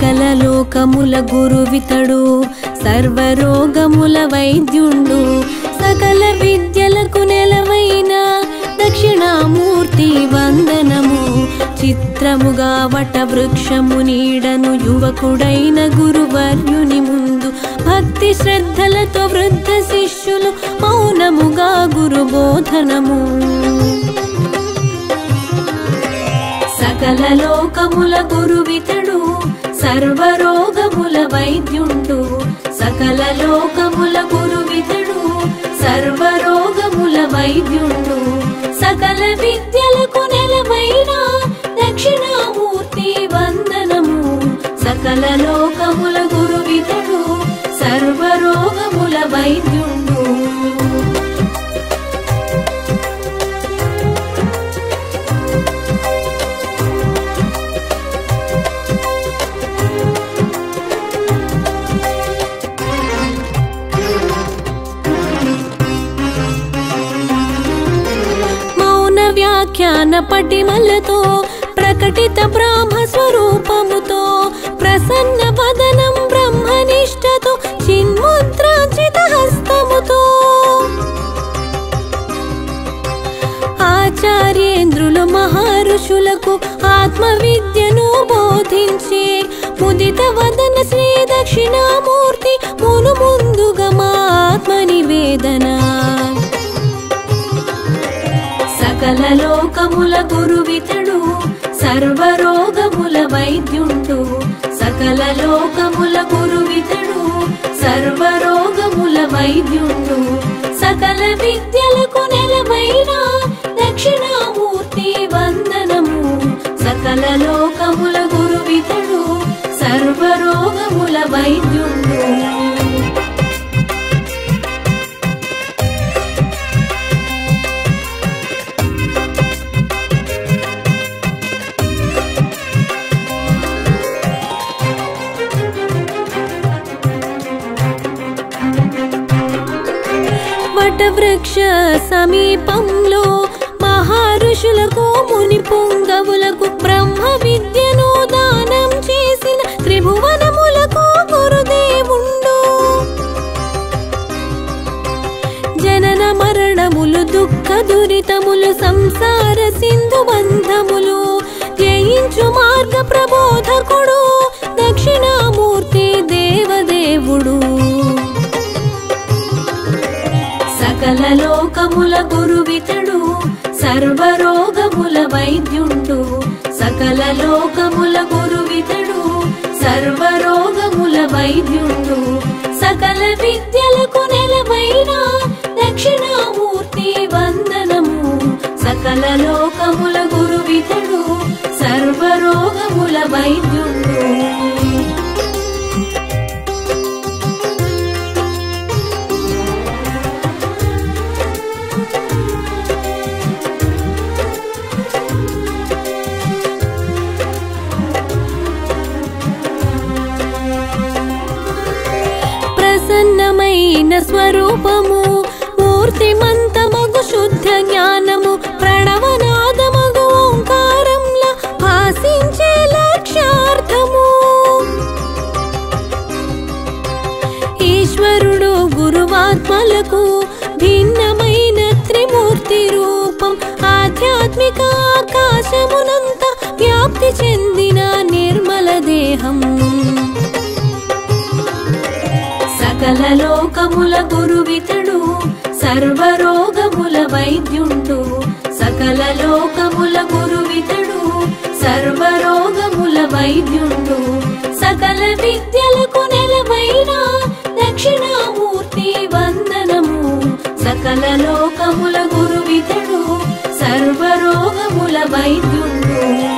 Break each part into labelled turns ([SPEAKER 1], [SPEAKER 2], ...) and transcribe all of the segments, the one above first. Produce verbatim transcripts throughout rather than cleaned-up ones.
[SPEAKER 1] సకల లోకముల గురువితడు సర్వరోగముల వైద్యుండు సకల విద్యలకు నెలవైన దక్షిణామూర్తి వందనము చిత్రముగా వట వృక్షము నీడను యువకుడైన గురువర్యుని ముందు భక్తి శ్రద్ధలతో వృద్ధ శిష్యులు మౌనముగా గురు బోధనము సకల లోకముల గురువితడు సర్వరోగముల వైద్యుండు సకల లోకముల గురువితడు సర్వరోగముల వైద్యుండు సకల విద్యలకు నెలవైన దక్షిణామూర్తి వందనము సకల లోకముల గురువితడు సర్వరోగముల వైద్యుండు వ్యాఖ్యాన పటిమలతో ప్రకటిత బ్రహ్మ స్వరూపముతో ప్రసన్న వదనం బ్రహ్మనిష్టతో చిన్ముద్రాచిత హస్తముతో ఆచార్యేంద్రులు మహర్షులకు ఆత్మ విద్యను బోధించే ముదిత వదన శ్రీ దక్షిణామూర్తి మును ముందుగా మా ఆత్మ నివేదన సకల లోకముల గురువితడు సర్వరోగముల వైద్యుండు సకల లోకముల గురువితడు సర్వరోగముల వైద్యుండు సకల విద్యలకు నెలవైన దక్షిణామూర్తి వందనము సకల లోకముల గురువితడు సర్వరోగముల వైద్యుండు వటవృక్ష సమీపంలో మహర్షులకు ముని పుంగవులకు బ్రహ్మ విద్యను దానం చేసిన త్రిభువనములకు గురుదేవుండు జనన మరణములు దుఃఖ దురితములు సంసార సింధు బంధములు జయించు మార్గ ప్రబోధకుడు దక్షిణామూర్తి దేవదేవుడు సకల లోకముల గురువితడు సర్వరోగముల వైద్యుండు సకల లోకముల గురువితడు సర్వరోగముల వైద్యుండు సకల విద్యలకు నెలవైన దక్షిణామూర్తి వందనము సకల లోకముల గురువితడు సర్వరోగముల వైద్యుండు ప్రసన్నమైన స్వరూపము మూర్తిమంతమగు శుద్ధ జ్ఞానము ప్రణవనాదమగు ఓంకారంలా భాసించే లక్ష్యార్థము ఈశ్వరుడు గురువాత్మలకు భిన్నమైన త్రిమూర్తి రూపం ఆధ్యాత్మిక ఆకాశమునంత వ్యాప్తి చెందిన నిర్మల దేహం సకల లోకముల గురువితడు సర్వరోగముల వైద్యుండు సకల లోకముల గురువితడు సర్వరోగముల వైద్యుండు సకల విద్యలకు నెలవైన దక్షిణామూర్తి వందనము సకల లోకముల గురువితడు సర్వరోగముల వైద్యుండు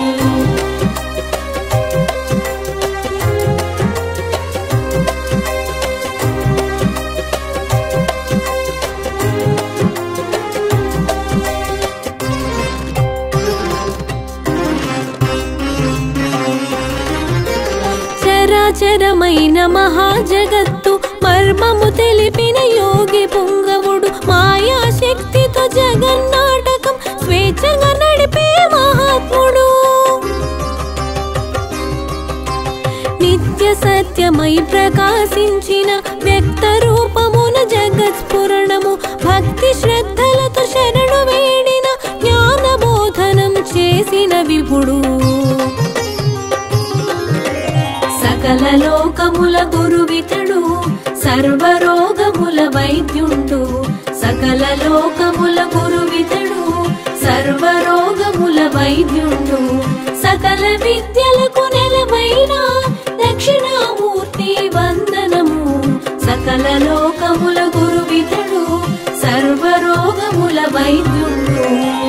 [SPEAKER 1] చరాచరమైన మహాజగత్తు మర్మము తెలిపిన యోగి పుంగవుడు మాయాశక్తితో జగన్నాటకం స్వేచ్ఛగా నడిపే మహాత్ముడు సత్యమై ప్రకాశించిన వ్యక్త రూపమున జగత్స్ఫురణము భక్తి శ్రద్ధలతో శరణు వేడిన జ్ఞానబోధనం చేసిన విభుడు సకల లోకముల గురువితడు సర్వరోగముల వైద్యుండు సకల లోకముల గురువితడు సర్వరోగముల వైద్యుండు సకల విద్యలకు నెలవైన దక్షిణామూర్తి వందనము సకల లోకముల గురువితడు సర్వరోగముల వైద్యుండు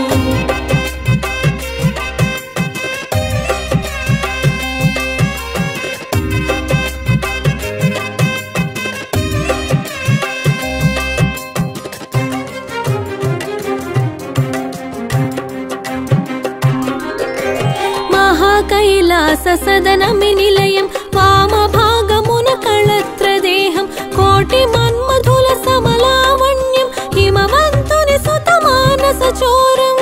[SPEAKER 1] కైలాస సదనమి నిలయం వామ భాగమున కళత్ర దేహం కోటి మన్మధుల సమలావణ్యం హిమవంతుని సుత మానస చోరం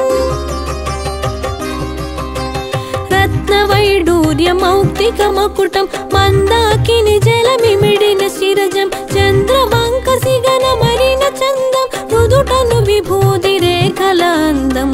[SPEAKER 1] రత్న వైడూర్య మౌక్తిక మకుటం మందాకిని జలమిమిడిన శిరజం చంద్రవంక సిగన మరిన చందం రుదుటను విభూది రేఖల అందం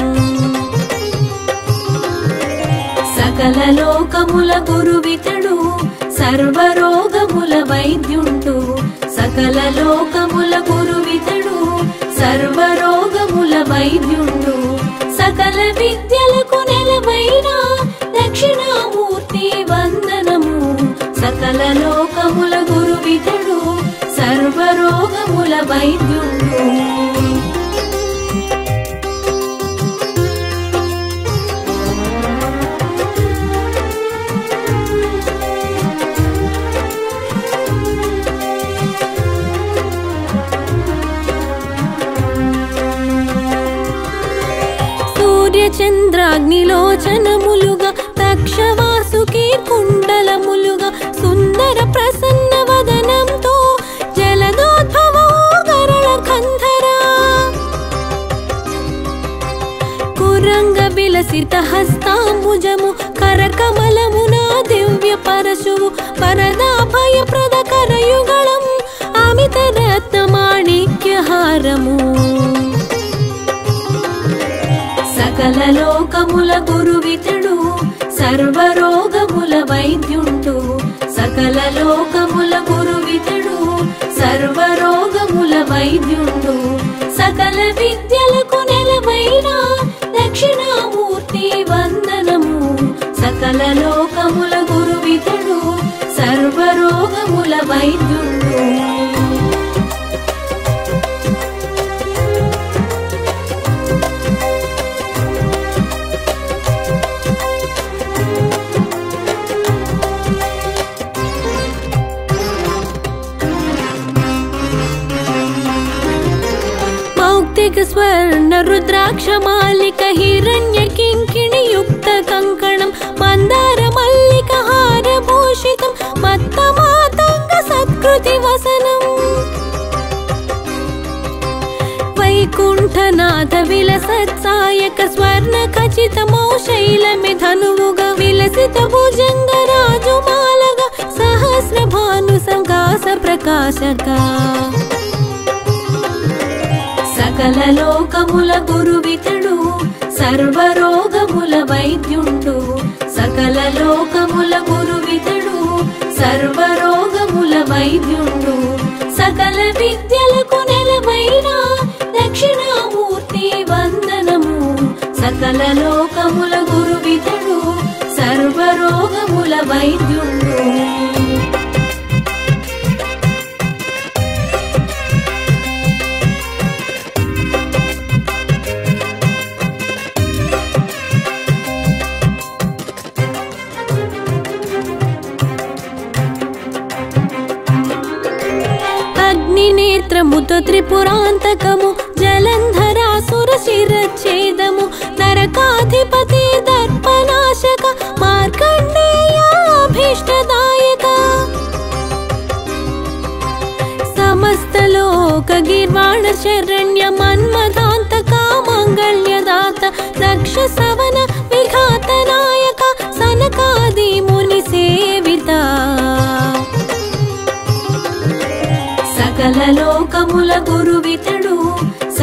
[SPEAKER 1] సకల లోకముల గురువితడు సర్వరోగముల వైద్యుండు సకల లోకముల గురువితడు సర్వరోగముల వైద్యుండు సకల విద్యలకు నెలవైన దక్షిణామూర్తి వందనము సకల లోకముల గురువితడు సర్వరోగముల వైద్యుండు చంద్రాగ్నిలోచనములుగా తక్షవాసుకి కుండలములుగా సుందర ప్రసన్న వదనంతో జలదోద్భవో గరళ కంధర కురంగ విలసిత హస్తాంబుజము కరకమలమున దివ్య పరశువు పరదాభయ ప్రద కరయుగళం అమిత రత్న మాణిక్యహారము సకల లోకముల గురువితడు సర్వరోగముల వైద్యుండు సకల లోకముల గురువితడు సర్వరోగముల వైద్యుండు సకల విద్యలకు నెలవైన దక్షిణామూర్తి వందనము సకల లోకముల గురువితడు సర్వరోగముల వైద్యుండు స్వర్ణ రుద్రాక్ష మాలిక హిరణ్య కింకిణి యుక్త కంకణం మందార మల్లిక హారభూషితం మత్త మాతంగ సత్కృతి వసనం వైకుంఠనాథ విలసత్సాయక స్వర్ణ ఖచితమౌ శైలమి ధనువుగా విలసిత భుజంగ రాజుమాలగా సహస్ర భాను సంకాస ప్రకాశక సకల లోకముల గురువితడు సర్వరోగముల వైద్యుండు సకల లోకముల గురువితడు సర్వరోగముల వైద్యుండు సకల విద్యలకు నెలవైన దక్షిణామూర్తి వందనము సకల లోకముల గురువితడు సర్వరోగముల వైద్యుండు నేత్రముతో త్రిపురాంతకము జలంధరాసుర శిరచ్ఛేదము నరకాధిపతి దర్పనాశక మార్కండేయాభీష్టదాయక సమస్త లోక గిర్వాణ శరణ్య మన్మదాంతక మంగళ్యదాత దక్ష సవన విఘాత నాయక సనకాది ముని సేవిత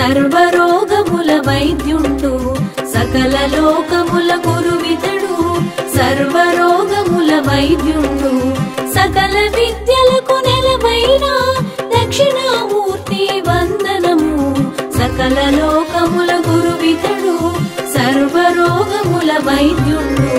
[SPEAKER 1] సర్వరోగముల వైద్యుండు సకల లోకముల గురువితడు సర్వరోగముల వైద్యుండు సకల విద్యలకు నెలవైన దక్షిణామూర్తి వందనము సకల లోకముల గురువితడు సర్వరోగముల వైద్యుండు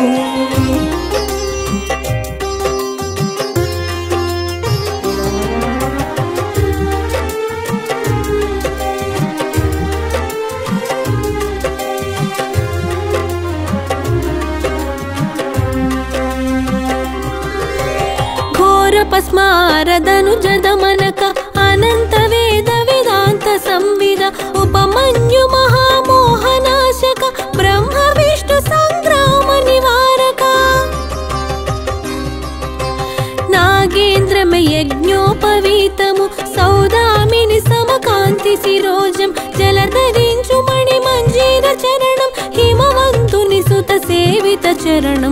[SPEAKER 1] పస్మారదను జదమనక అనంత వేద వేదాంత సంవిద ఉపమన్యు మహామోహనాశక బ్రహ్మ విష్ణు సంగ్రామ నివారక నాగేంద్రమ యజ్ఞోపవీతము సౌదామిని సమకాంతి శిరోజం జలధరించు మణి మంజీర చరణం హిమవంతుని సుత సేవిత చరణం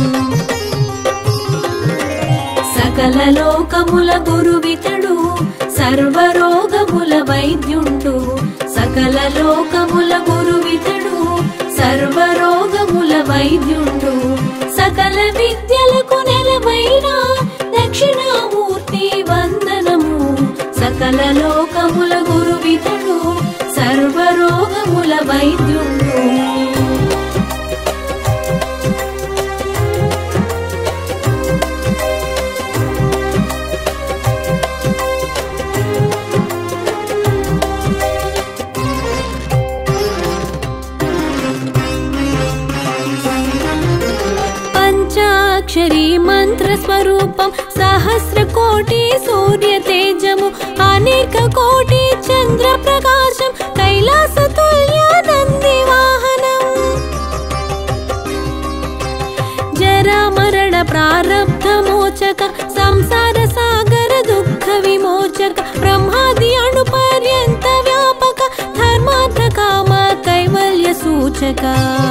[SPEAKER 1] సకల లోకముల గురువితడు సర్వరోగముల వైద్యుండు సకల లోకముల గురువితడు సర్వరోగముల వైద్యుండు సకల విద్యలకు నెలవైన దక్షిణామూర్తి వందనము సకల లోకముల గురువితడు సర్వరోగముల వైద్యుండు పంచాక్షరీ మంత్ర స్వరూపం సహస్ర కోటి సూర్య తేజము అనేక కోటి చంద్ర ప్రకాశం కైలాస తుల్య నంది వాహనం జరా మరణ ప్రారబ్ధ మోచక సంసార సాగర దుఃఖ విమోచక బ్రహ్మాది అణు పర్యంత వ్యాపక ధర్మార్థ కామ కైవల్య సూచక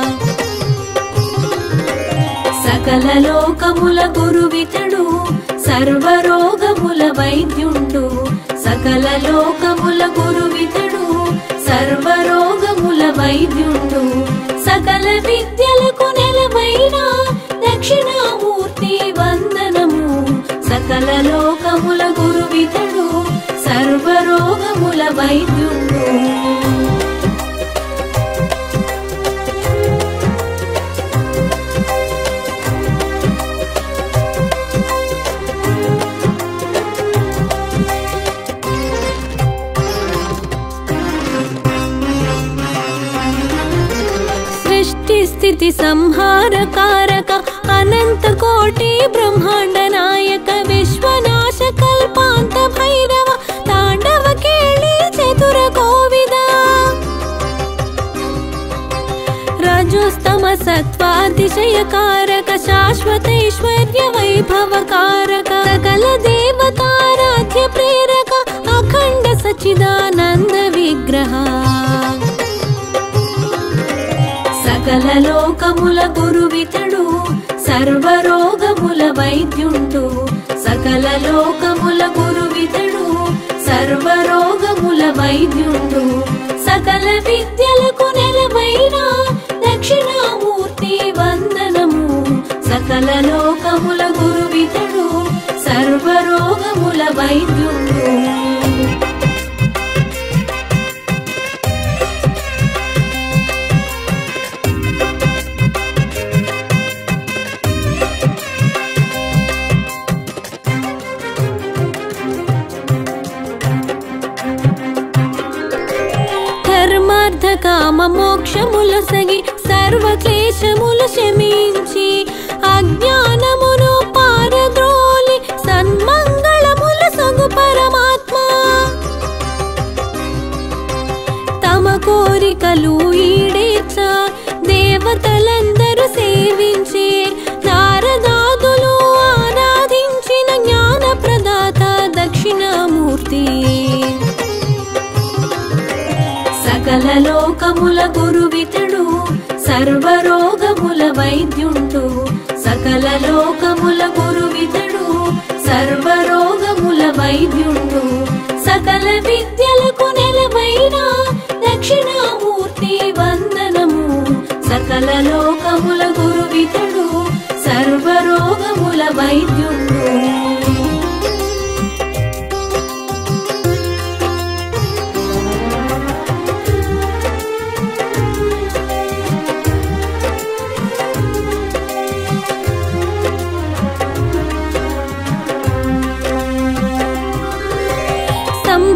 [SPEAKER 1] సకల లోకముల గురువితడు సర్వరోగముల వైద్యుండు సకల లోకముల గురువితడు సర్వరోగముల వైద్యుండు సకల విద్యలకు నెలవైన దక్షిణామూర్తి వందనము సకల లోకముల గురువితడు సర్వరోగముల వైద్యుండు స్థితి సంహార కారక అనంత కోటి బ్రహ్మాండ నాయక విశ్వనాశ కల్పాంత భైరవ తాండవ కేళి చతుర కోవిద రజోస్తమ సత్వాతిశయ కారక శాశ్వతైశ్వర్య వైభవ కారక సకల దేవతారాధ్య ప్రేరక అఖండ సచిదానంద విగ్రహ సకల లోకముల గురువితడు సర్వరోగముల వైద్యుండు సకల లోకముల గురువితడు సర్వరోగముల వైద్యుండు సకల విద్యలకు నెలవైన దక్షిణామూర్తి వందనము సకల లోకముల గురువితడు సర్వరోగముల వైద్యుండు కామ మోక్షములు సగి సర్వ క్లేశములు శమించి అజ్ఞానమును పారద్రోలి సన్మంగళములు సగు పరమాత్మ తమ కోరికలు ఈడేర్చ దేవతలందరూ సేవించి నారదాదులు ఆరాధించిన జ్ఞాన ప్రదాత దక్షిణామూర్తి సకల లోకముల గురువితడు సర్వరోగముల వైద్యుండు సకల లోకముల గురువితడు సర్వరోగముల వైద్యుండు సకల విద్యలకు నెలవైన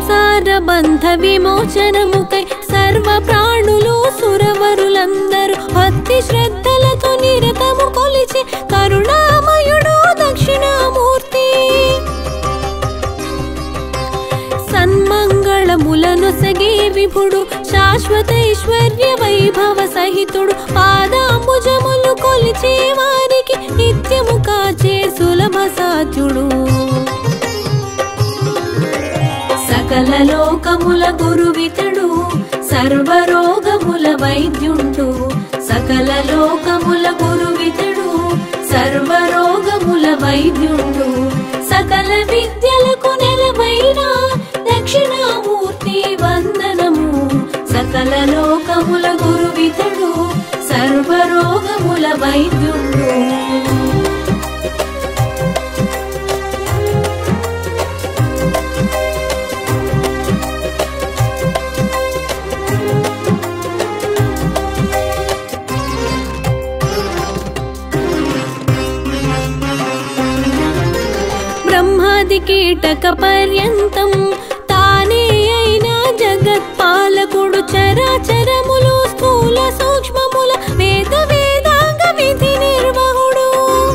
[SPEAKER 1] సంసార బంధ విమోచనముకై సర్వ ప్రాణులు సురవరులందరూ భక్తి శ్రద్ధలతో నిరతము కొలిచి కరుణామయుడు దక్షిణామూర్తి సన్మంగళములను సగే విభుడు శాశ్వతైశ్వర్య వైభవ సహితుడు పాదాంబుజములు కొలిచే వారికి నిత్యము కాచే సులభ సాధ్యుడు సకల లోకముల గురువితడు సర్వరోగముల వైద్యుండు సకల లోకముల గురువితడు సర్వరోగముల వైద్యుండు సకల విద్యలకు నెలవైన దక్షిణామూర్తి వందనము సకల లోకముల గురువితడు సర్వరోగముల వైద్యుండు బ్రహ్మాది కీటక పర్యంతం తానే అయినా జగత్పాలకుడు చరాచరములు స్థూల సూక్ష్మముల వేద వేదాంగ విధి నిర్వహుడు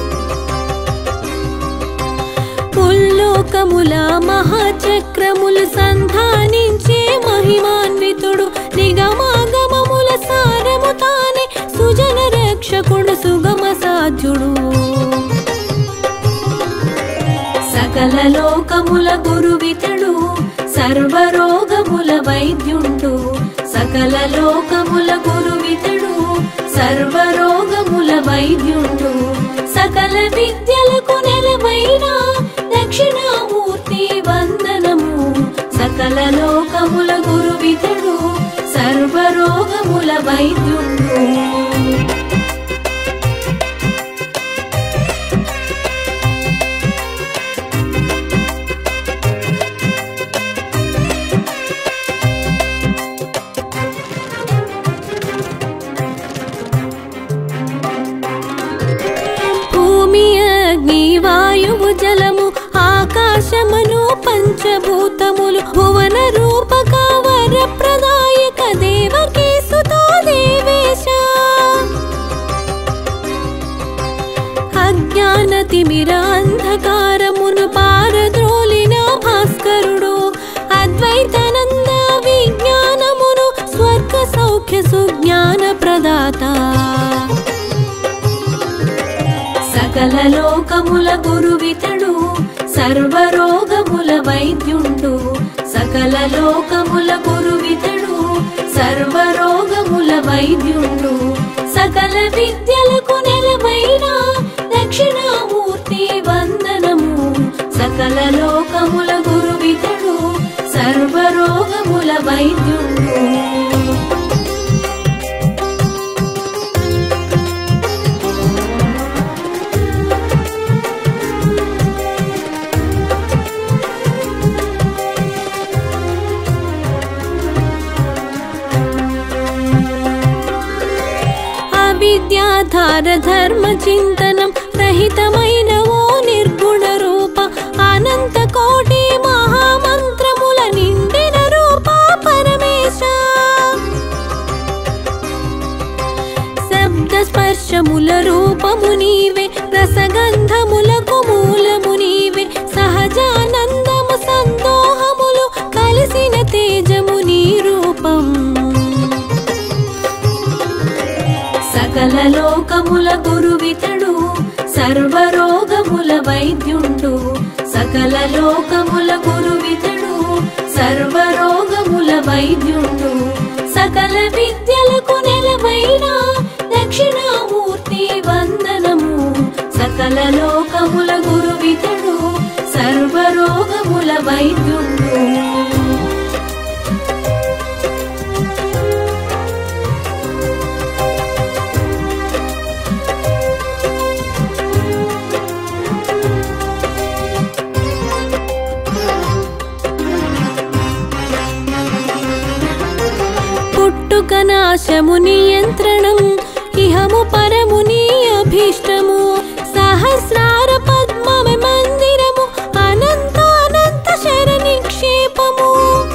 [SPEAKER 1] పుల్లోకముల మహాచక్రములు సంధానించే మహిమాన్వితుడు నిగమాగమముల సారము తానే సుజన రక్షకుడు సుగమ సాధ్యుడు సకల లోకముల గురువితడు సర్వరోగముల వైద్యుండు సకల లోకముల గురువితడు సర్వరోగముల వైద్యుండు సకల విద్యలకు నెలవైన దక్షిణామూర్తి వందనము సకల లోకముల గురువితడు సర్వరోగముల వైద్యుండు జలము ఆకాశమను పంచభూతములు భువన రూపక వర ప్రదాయక దేవకీ సుతా దేవేశ అజ్ఞాన తిమిర అంధకారమును పారద్రోలిన భాస్కరుడు అద్వైతానంద విజ్ఞానమును స్వర్గ సౌఖ్య సుజ్ఞాన ప్రదాత సకల లోకముల గురువితడు సర్వరోగముల వైద్యుండు సకల లోకముల గురువితడు సర్వరోగముల వైద్యుండు సకల విద్యలకు నెలవైన దక్షిణామూర్తి వందనము సకల లోకముల గురువితడు సర్వరోగముల వైద్యుండు విద్యాధార ధర్మ చింతనం రహితమైన ఓ నిర్గుణ రూప అనంత కోటి మహామంత్రముల నిండిన రూప పరమేశ శబ్ద స్పర్శముల రూపము నీవే రసగంధములకు మూలము నీవే సహజానందము సందోహములు కలిసిన తేజము నీ రూపం సకల లోకముల గురువితడు సర్వరోగముల వైద్యుండు సకల లోకముల గురువితడు సర్వరోగముల వైద్యుండు సకల విద్యలకు నెలవైన దక్షిణామూర్తి వందనము సకల లోకముల గురువితడు సర్వరోగముల వైద్యుండు పుట్టుకనాశము నియంత్రణం ఇహము పరముని అభీష్టము సహస్రార పద్మమే మందిరము అనంత అనంత శర నిక్షేపము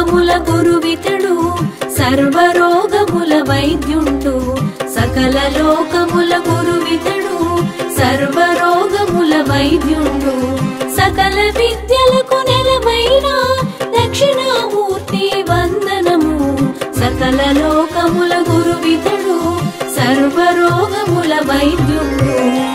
[SPEAKER 1] లోకముల గురువితడు సర్వరోగముల వైద్యుండు సకల లోకముల గురువితడు సర్వరోగముల వైద్యుండు సకల విద్యలకు నెలవైన దక్షిణామూర్తి వందనము సకల లోకముల గురువితడు సర్వరోగముల వైద్యుండు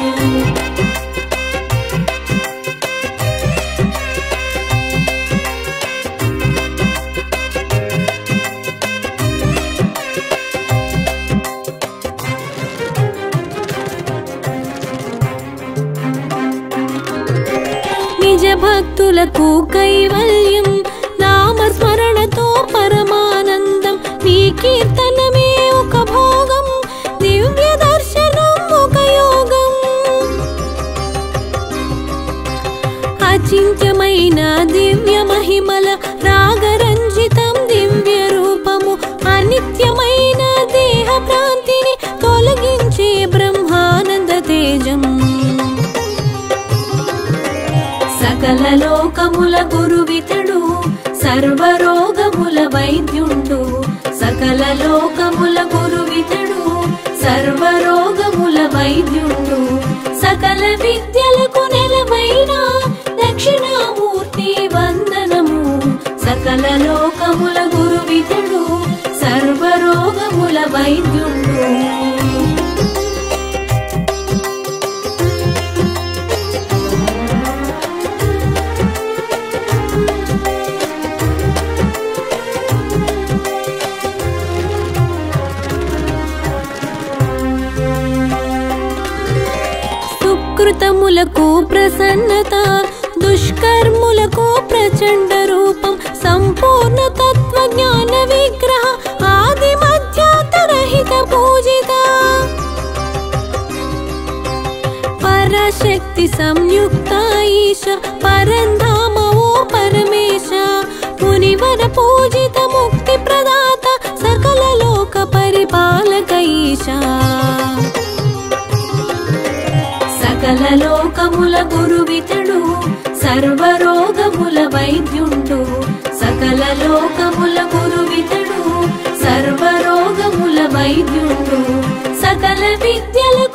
[SPEAKER 1] నిజ భక్తులకు కైవల్యం నామస్మరణతో పరమానందం నీ కీర్తనమే ఒక భోగం దివ్య దర్శనం ఒక యోగం అచింత్యమైన దివ్య మహిమల రాగరంజితం దివ్య రూపము అనిత్యమైన దేహ భ్రాంతిని తొలగించే బ్రహ్మానంద తేజం సకల లోకముల గురువితడు సర్వరోగముల వైద్యుండు సకల లోకముల గురువితడు సర్వరోగముల వైద్యుండు సకల విద్యలకు నెలవైన దక్షిణామూర్తి వందనము సకల లోకముల గురువితడు సర్వరోగముల వైద్యుండు సుకృతములకు ప్రసన్నత దుష్కర్ములకు ప్రచండ రూపం సంపూర్ణ తత్వ జ్ఞాన విగ్రహ ఆది మధ్యాంతరహిత పూజిత పరశక్తి సంయుక్త ఈశ పరంధామ ఓ పరమేశ మునివర పూజిత ముక్తి ప్రదాత సకల లోక పరిపాలక ఈశ సకల లోకముల గురువితడు సర్వరోగముల వైద్యుండు సకల లోకముల గురువితడు సర్వరోగముల వైద్యుండు సకల విద్యలకు